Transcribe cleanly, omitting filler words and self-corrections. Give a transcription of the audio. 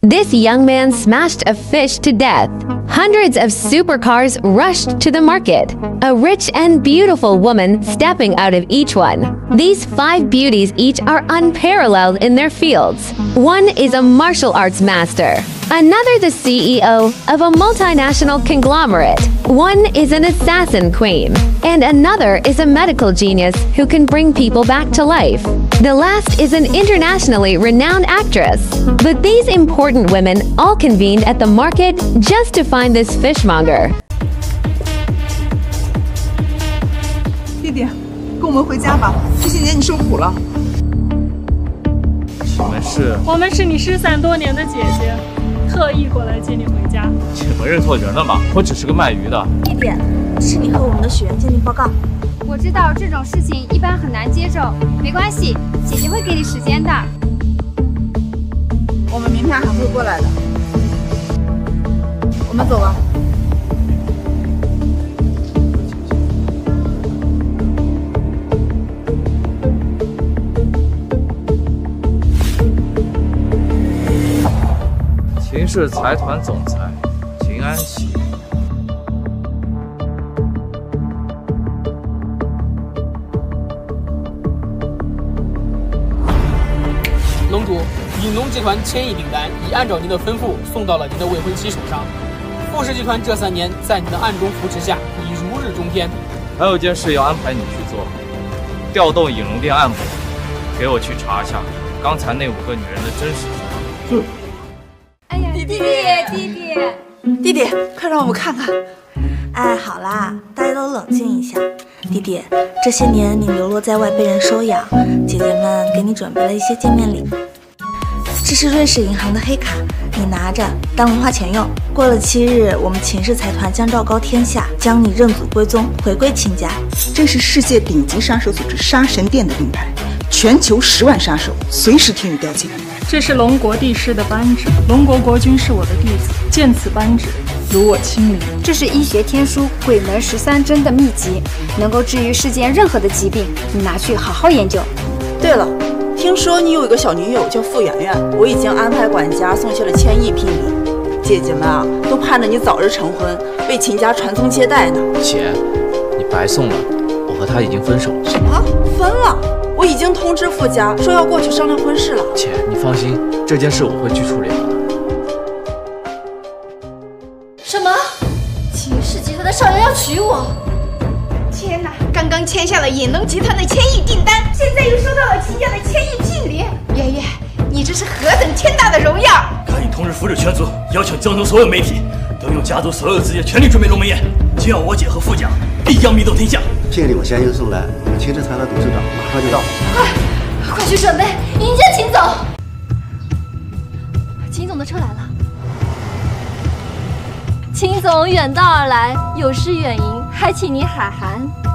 This young man smashed a fish to death. Hundreds of supercars rushed to the market, a rich and beautiful woman stepping out of each one. These 5 beauties each are unparalleled in their fields. One is a martial arts master, another the CEO of a multinational conglomerate. One is an assassin queen, and another is a medical genius who can bring people back to life. The last is an internationally renowned actress. But these important women all convened at the market just to find this fishmonger. 弟弟，跟我们回家吧，这些年你受苦了。 我们是你失散多年的姐姐，特意过来接你回家。 姐们认错人了吧？我只是个卖鱼的。 弟弟，是你和我们的血缘鉴定报告。 我知道这种事情一般很难接受，没关系，姐姐会给你时间的。 我们明天还会过来的。我们走吧。 秦氏财团总裁秦安琪。 龙主，影龙集团千亿订单已按照您的吩咐送到了您的未婚妻手上。富氏集团这3年在你的暗中扶持下，已如日中天。 还有件事要安排你去做，调动影龙店暗部，给我去查一下刚才那5个女人的真实身份。 哎呀， 弟弟，快让我们看看。哎，好啦，大家都冷静一下。弟弟，这些年你流落在外被人收养，姐姐们给你准备了一些见面礼。这是瑞士银行的黑卡，你拿着当零花钱用。过了7日，我们秦氏财团将昭告天下，将你认祖归宗，回归秦家。 这是世界顶级杀手组织杀神殿的令牌，全球10万杀手随时替你调遣。 这是龙国帝师的扳指，龙国国君是我的弟子，见此扳指，如我亲临。 这是医学天书鬼门13针的秘籍，能够治愈世间任何的疾病，你拿去好好研究。 对了，听说你有一个小女友叫傅媛媛，我已经安排管家送去了1000亿聘礼。姐姐们啊，都盼着你早日成婚，为秦家传宗接代呢。 姐，你白送了，我和他已经分手了。 什么？分了？我已经通知傅家说要过去商量婚事了。 姐，你放心，这件事我会去处理好的。 什么？秦氏集团的少爷要娶我？ 天哪！刚刚签下了影龙集团的1000亿订单，现在又收到了秦家的1000亿聘礼。圆圆，你这是何等天大的荣耀！ 赶紧通知福氏全族，邀请江州所有媒体，都用家族所有资源全力准备龙门宴，今晚我姐和傅家必将名动天下。 聘礼我先行送来，我们秦氏财团董事长马上就到。 快去准备迎接秦总！秦总的车来了。秦总远道而来，有失远迎，还请你海涵。